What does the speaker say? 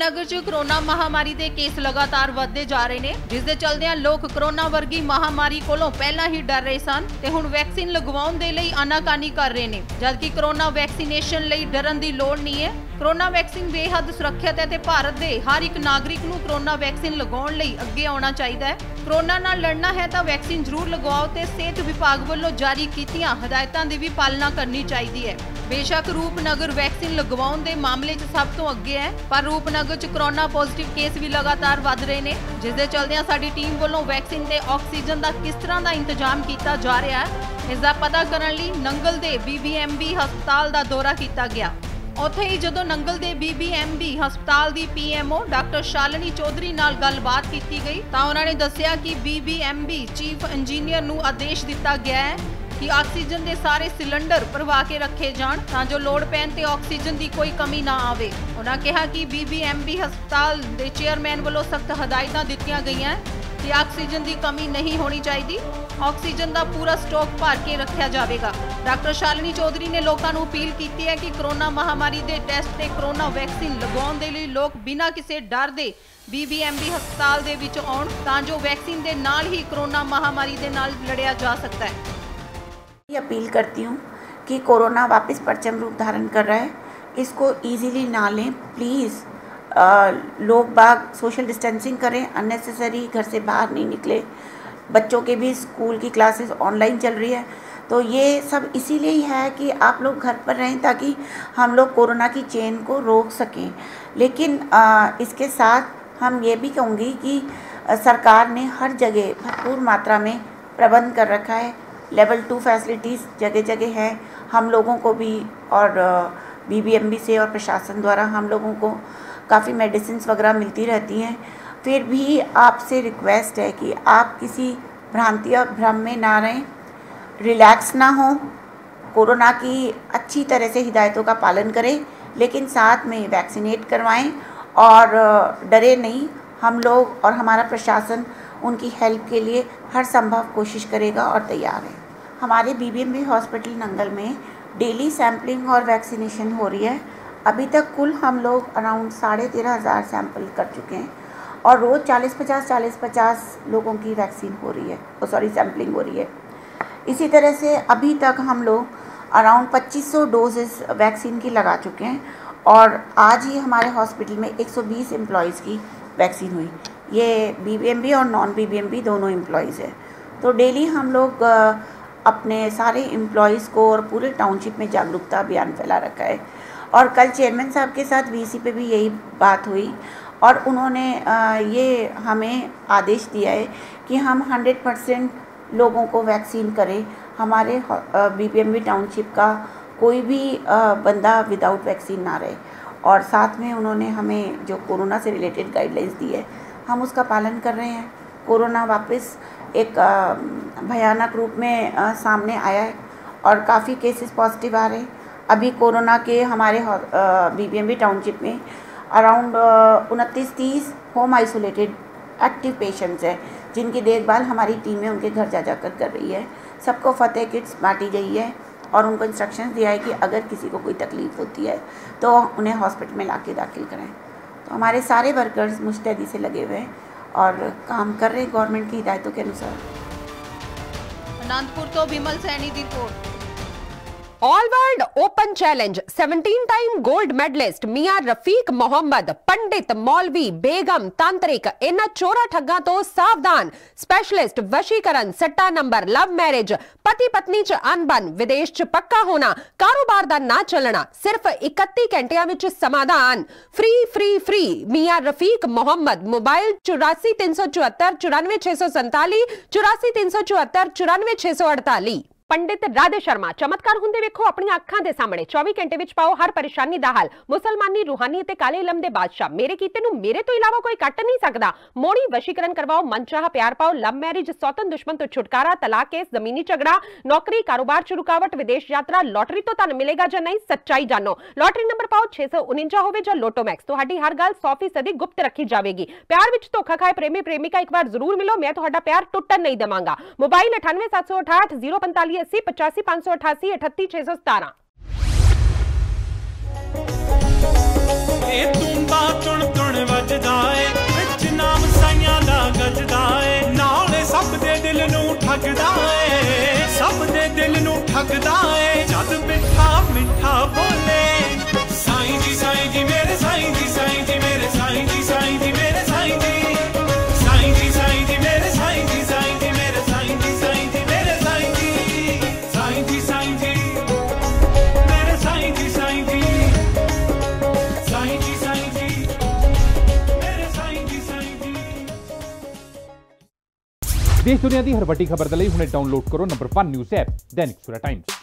नगर च कोरोना महामारी के केस लगातार वधदे जा रहे ने, जिस दे चलदियां लोग कोरोना वर्गी महामारी कोलों पहला ही डर रहे सन ते हुण वैक्सीन लगवाउण दे लई आनाकानी कर रहे ने, जबकि कोरोना वैक्सीनेशन लई डरन दी लोड़ नहीं है। कोरोना वैक्सीन बेहद सुरक्षित है ते भारत दे हर एक नागरिक नूं कोरोना वैक्सीन लगाउण लई अगे आउणा चाहीदा है। कोरोना नाल लड़ना है तां वैक्सीन जरूर लगवाओ ते सेहत विभाग वल्लों जारी कीतियां हदायतां दी भी पालना करनी चाहिदी है। बेशक रूपनगर वैक्सीन लगवाउण दे मामले च सब तो अगे है, पर रूपनगर च कोरोना पॉजिटिव केस भी लगातार वध रहे ने, जिस दे चलदियां साडी टीम वल्लों वैक्सीन ते ऑक्सीजन दा किस तरह दा इंतजाम कीता जा रहा है, इस दा पता करन लई नंगल दे BBMB हस्पताल दा दौरा कीता गया। उत्थे ही जदों नंगल दे BBMB हस्पताल दी PMO डॉक्टर शालिनी चौधरी नाल गलबात की गई तां उन्हां ने दस्सिया कि BBMB चीफ इंजीनियर नूं आदेश दिता गया है कि ऑक्सीजन दे सारे सिलेंडर भरवा के रखे जाण तां जो लोड़ पैण ते ऑक्सीजन दी कोई कमी ना आवे। उन्हां कहा कि BBMB हस्पताल दे चेयरमैन वालों सख्त हदायतां दित्तियां गईयां कि ऑक्सीजन की कमी नहीं होनी चाहिए, ऑक्सीजन का पूरा स्टॉक भर के रखा जाएगा। डॉक्टर शालिनी चौधरी ने लोगों को अपील की है कि कोरोना महामारी के टेस्ट से कोरोना वैक्सीन लगवाउण दे लई लोग बिना किसी डर के BBMB हस्पताल दे विच आउण तां जो वैक्सीन के नाल ही कोरोना महामारी के नाल लड़िया जा सकता है। ये अपील करती हूँ कि कोरोना वापस परचम रूप धारण कर रहा है, इसको ईजीली ना लें प्लीज़। लोग बाग सोशल डिस्टेंसिंग करें, अननेसेसरी घर से बाहर नहीं निकले। बच्चों के भी स्कूल की क्लासेस ऑनलाइन चल रही है, तो ये सब इसीलिए ही है कि आप लोग घर पर रहें ताकि हम लोग कोरोना की चेन को रोक सकें। लेकिन इसके साथ हम ये भी कहूँगी कि सरकार ने हर जगह भरपूर मात्रा में प्रबंध कर रखा है। लेवल 2 फैसिलिटीज़ जगह जगह हैं। हम लोगों को भी और BBMB से और प्रशासन द्वारा हम लोगों को काफ़ी मेडिसिन्स वगैरह मिलती रहती हैं। फिर भी आपसे रिक्वेस्ट है कि आप किसी भ्रांति और भ्रम में ना रहें, रिलैक्स ना हो, कोरोना की अच्छी तरह से हिदायतों का पालन करें, लेकिन साथ में वैक्सीनेट करवाएं और डरे नहीं। हम लोग और हमारा प्रशासन उनकी हेल्प के लिए हर संभव कोशिश करेगा और तैयार है। हमारे BBMB हॉस्पिटल नंगल में डेली सैम्पलिंग और वैक्सीनेशन हो रही है। अभी तक कुल हम लोग अराउंड 13,500 सैंपल कर चुके हैं और रोज़ 40-50 लोगों की वैक्सीन हो रही है, सैम्पलिंग हो रही है। इसी तरह से अभी तक हम लोग अराउंड 2500 डोजेस वैक्सीन की लगा चुके हैं और आज ही हमारे हॉस्पिटल में 120 एम्प्लॉयज़ की वैक्सीन हुई। ये BBMB और नॉन BBMB दोनों एम्प्लॉयज़ हैं। तो डेली हम लोग अपने सारे एम्प्लॉयज़ को और पूरे टाउनशिप में जागरूकता अभियान फैला रखा है। और कल चेयरमैन साहब के साथ VC पे भी यही बात हुई और उन्होंने ये हमें आदेश दिया है कि हम 100% लोगों को वैक्सीन करें। हमारे BBMB टाउनशिप का कोई भी बंदा विदाउट वैक्सीन ना रहे। और साथ में उन्होंने हमें जो कोरोना से रिलेटेड गाइडलाइंस दी है, हम उसका पालन कर रहे हैं। कोरोना वापस एक भयानक रूप में सामने आया है और काफ़ी केसेस पॉजिटिव आ रहे हैं। अभी कोरोना के हमारे BBMB टाउनशिप में around 29-30 home isolated active patients हैं, जिनकी देखभाल हमारी टीमें उनके घर जा जाकर कर रही है। सबको फतेह किट्स बांटी गई है और उनको इंस्ट्रक्शंस दिया है कि अगर किसी को कोई तकलीफ़ होती है तो उन्हें हॉस्पिटल में लाके दाखिल करें। तो हमारे सारे वर्कर्स मुस्तैदी से लगे हुए हैं और काम कर रहे हैं गवर्नमेंट की हिदायतों के अनुसार। अनंतपुर तो विमल सैनी की report. All world open challenge 17 time gold medalist मियां रफीक मोहम्मद, पंडित, मौलवी, बेगम, तांत्रिक, इन चोरा ठग्गां तो सावधान। स्पेशलिस्ट वशीकरण, सट्टा नंबर, लव मैरिज, पति पत्नी च अनबन, विदेश च पक्का होना, कारोबार दा ना चलना, सिर्फ 31 घंटिया विच समाधान। फ्री फ्री फ्री मियां रफीक मोहम्मद। मोबाइल 84 374 94 647 84 374 94 648। पंडित राधे शर्मा चमत्कार हुंदे वेखो अपनी अखां दे सामने 24 घंटे विच पाओ हर परेशानी दा हल। मुसलमानी रूहानी ते काले इलम दे बादशाह मेरे कीते नूं मेरे तो इलावा कोई कट नहीं सकदा। मोड़ी वशीकरण करवाओ, मनचाहा प्यार पाओ, लव मैरिज, सौतन दुश्मन तो छुटकारा, तलाक केस, जमीनी झगड़ा, नौकरी, कारोबार च रुकावट, विदेश यात्रा, लॉटरी तो तन मिलेगा जां नहीं, सच्चाई जानो। लॉटरी नंबर पाओ 649 होवे जां लोटो मैक्स, तुहाडी हर गल 100% गुप्त रखी जाएगी। प्यार विच धोखा खाए प्रेमी प्रेमिका एक बार जरूर मिलो, मैं तुहाडा प्यार टुटन नहीं देवांगा। मोबाइल 98 768 045 80 85 588 38 617। ए तुंबा तुण तुण धन वजदा है विच नाम साइयां दा गजदा है नाले सब दे दिल नू ठगदा है सब दे दिल नू ठगदा है जद मिठा मिठा बोले साईं जी मेरे साईं जी मेरे साईं जी मेरे साईं जी मेरे साईं जी मेरे साईं जी मेरे साईं जी साईं जी मेरे साईं जी साईं जी मेरे साईं जी देश दुनिया की हर वड्डी खबर दे लई हुणे डाउनलोड करो number 1 news app Dainik Savera times.